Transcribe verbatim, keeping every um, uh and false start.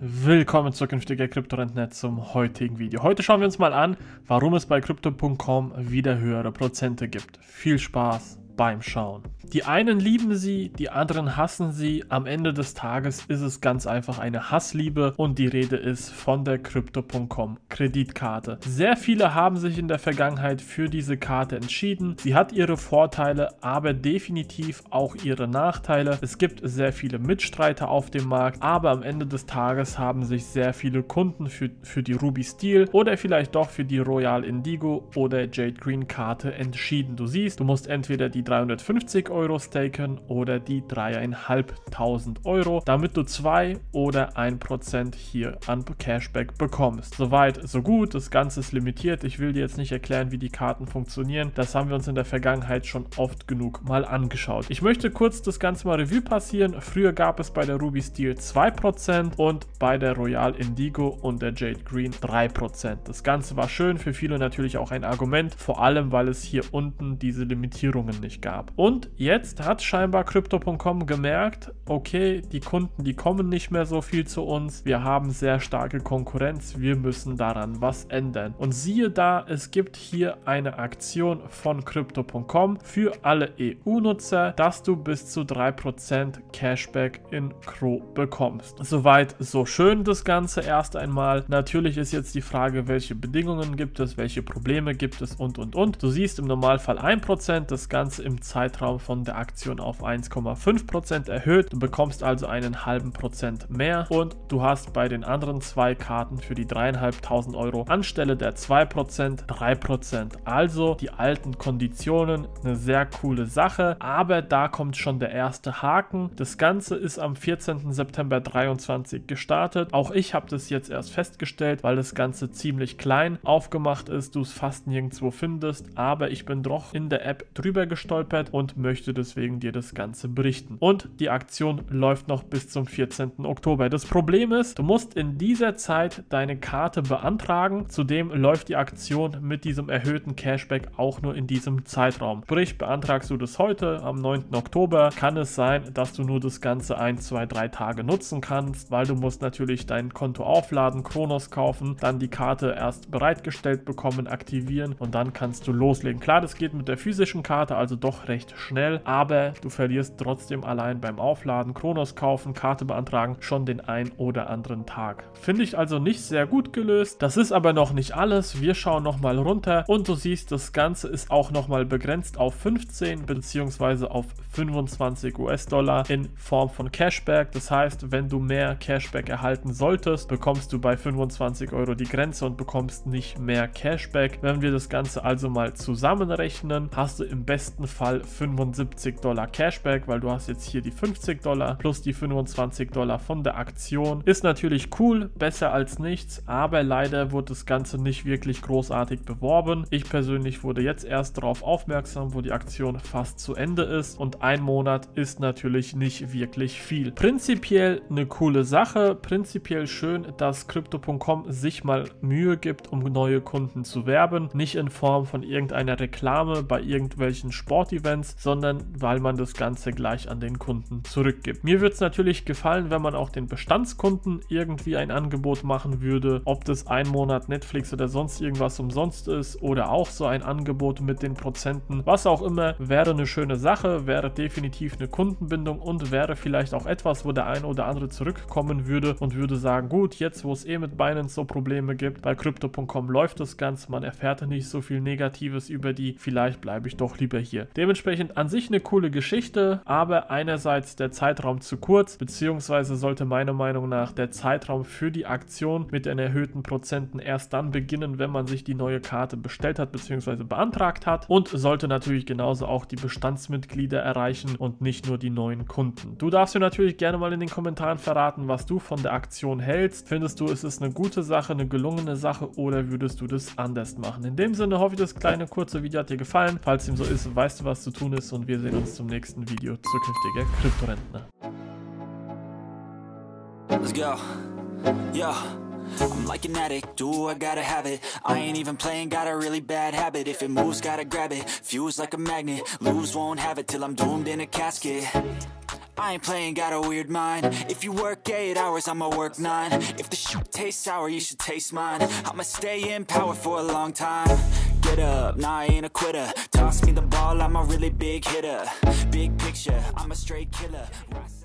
willkommen zukünftiger Kryptorentner zum heutigen Video. Heute schauen wir uns mal an, warum es bei Crypto Punkt com wieder höhere Prozente gibt. Viel Spaß beim Schauen. Die einen lieben sie, die anderen hassen sie. Am Ende des Tages ist es ganz einfach eine Hassliebe und die Rede ist von der Crypto Punkt com Kreditkarte. Sehr viele haben sich in der Vergangenheit für diese Karte entschieden. Sie hat ihre Vorteile, aber definitiv auch ihre Nachteile. Es gibt sehr viele Mitstreiter auf dem Markt, aber am Ende des Tages haben sich sehr viele Kunden für, für die Ruby Steel oder vielleicht doch für die Royal Indigo oder Jade Green Karte entschieden. Du siehst, du musst entweder die dreihundertfünfzig Euro staken oder die dreitausendfünfhundert Euro, damit du zwei oder ein Prozent hier an Cashback bekommst. Soweit, so gut. Das Ganze ist limitiert. Ich will dir jetzt nicht erklären, wie die Karten funktionieren. Das haben wir uns in der Vergangenheit schon oft genug mal angeschaut. Ich möchte kurz das Ganze mal Revue passieren. Früher gab es bei der Ruby Steel zwei Prozent und bei der Royal Indigo und der Jade Green drei Prozent. Das Ganze war schön, für viele natürlich auch ein Argument, vor allem, weil es hier unten diese Limitierungen nicht gab. Und jetzt hat scheinbar Crypto Punkt com gemerkt, okay, die Kunden, die kommen nicht mehr so viel zu uns, wir haben sehr starke Konkurrenz, wir müssen daran was ändern. Und siehe da, es gibt hier eine Aktion von Crypto Punkt com für alle E U-Nutzer, dass du bis zu drei Prozent Cashback in C R O bekommst. Soweit, so schön das Ganze erst einmal. Natürlich ist jetzt die Frage, welche Bedingungen gibt es, welche Probleme gibt es und und und. Du siehst im Normalfall ein Prozent, das Ganze im Zeitraum von der Aktion auf eins Komma fünf Prozent erhöht. Du bekommst also einen halben Prozent mehr und du hast bei den anderen zwei Karten für die dreieinhalbtausend Euro anstelle der zwei Prozent drei Prozent. Also die alten Konditionen, eine sehr coole Sache, aber da kommt schon der erste Haken. Das Ganze ist am vierzehnten September dreiundzwanzig gestartet. Auch ich habe das jetzt erst festgestellt, weil das Ganze ziemlich klein aufgemacht ist, du es fast nirgendwo findest, aber ich bin doch in der App drüber gestolpert und möchte deswegen dir das Ganze berichten. Und die Aktion läuft noch bis zum vierzehnten Oktober. Das Problem ist, du musst in dieser Zeit deine Karte beantragen. Zudem läuft die Aktion mit diesem erhöhten Cashback auch nur in diesem Zeitraum. Sprich, beantragst du das heute am neunten Oktober, kann es sein, dass du nur das Ganze ein, zwei, drei Tage nutzen kannst, weil du musst natürlich dein Konto aufladen, Kronos kaufen, dann die Karte erst bereitgestellt bekommen, aktivieren und dann kannst du loslegen. Klar, das geht mit der physischen Karte also doch recht schnell, aber du verlierst trotzdem allein beim Aufladen, Kronos kaufen, Karte beantragen schon den ein oder anderen Tag. Finde ich also nicht sehr gut gelöst. Das ist aber noch nicht alles. Wir schauen nochmal runter und du siehst, das Ganze ist auch nochmal begrenzt auf fünfzehn bzw. auf fünfundzwanzig US-Dollar in Form von Cashback. Das heißt, wenn du mehr Cashback erhalten solltest, bekommst du bei fünfundzwanzig Euro die Grenze und bekommst nicht mehr Cashback. Wenn wir das Ganze also mal zusammenrechnen, hast du im besten Fall fünfundsiebzig Dollar Cashback, weil du hast jetzt hier die fünfzig Dollar plus die fünfundzwanzig Dollar von der Aktion. Ist natürlich cool, besser als nichts, aber leider wurde das Ganze nicht wirklich großartig beworben. Ich persönlich wurde jetzt erst darauf aufmerksam, wo die Aktion fast zu Ende ist und ein Monat ist natürlich nicht wirklich viel. Prinzipiell eine coole Sache, prinzipiell schön, dass Crypto Punkt com sich mal Mühe gibt, um neue Kunden zu werben, nicht in Form von irgendeiner Reklame bei irgendwelchen Sportevents, sondern weil man das Ganze gleich an den Kunden zurückgibt. Mir würde es natürlich gefallen, wenn man auch den Bestandskunden irgendwie ein Angebot machen würde, ob das ein Monat Netflix oder sonst irgendwas umsonst ist oder auch so ein Angebot mit den Prozenten, was auch immer, wäre eine schöne Sache, wäre definitiv eine Kundenbindung und wäre vielleicht auch etwas, wo der ein oder andere zurückkommen würde und würde sagen, gut, jetzt wo es eh mit Binance so Probleme gibt, bei Crypto Punkt com läuft das Ganze, man erfährt nicht so viel Negatives über die, vielleicht bleibe ich doch lieber hier. Dementsprechend an sich eine coole Geschichte, aber einerseits der Zeitraum zu kurz, beziehungsweise sollte meiner Meinung nach der Zeitraum für die Aktion mit den erhöhten Prozenten erst dann beginnen, wenn man sich die neue Karte bestellt hat, beziehungsweise beantragt hat und sollte natürlich genauso auch die Bestandsmitglieder erreichen und nicht nur die neuen Kunden. Du darfst mir natürlich gerne mal in den Kommentaren verraten, was du von der Aktion hältst. Findest du, ist es eine gute Sache, eine gelungene Sache oder würdest du das anders machen? In dem Sinne hoffe ich, das kleine kurze Video hat dir gefallen. Falls dem so ist, weißt du, was zu tun ist und wir sehen uns zum nächsten Video. Zukünftiger Kryptorentner. Let's go. Yeah. I'm like an addict, do I gotta have it. I ain't even playing, got a really bad habit. If it moves, gotta grab it, fuse like a magnet. Lose, won't have it till I'm doomed in a casket. I ain't playing, got a weird mind. If you work eight hours, I'ma work nine. If the shoot tastes sour, you should taste mine. I'ma stay in power for a long time. Get up, nah, I ain't a quitter. Toss me the ball, I'm a really big hitter. Big picture, I'm a straight killer.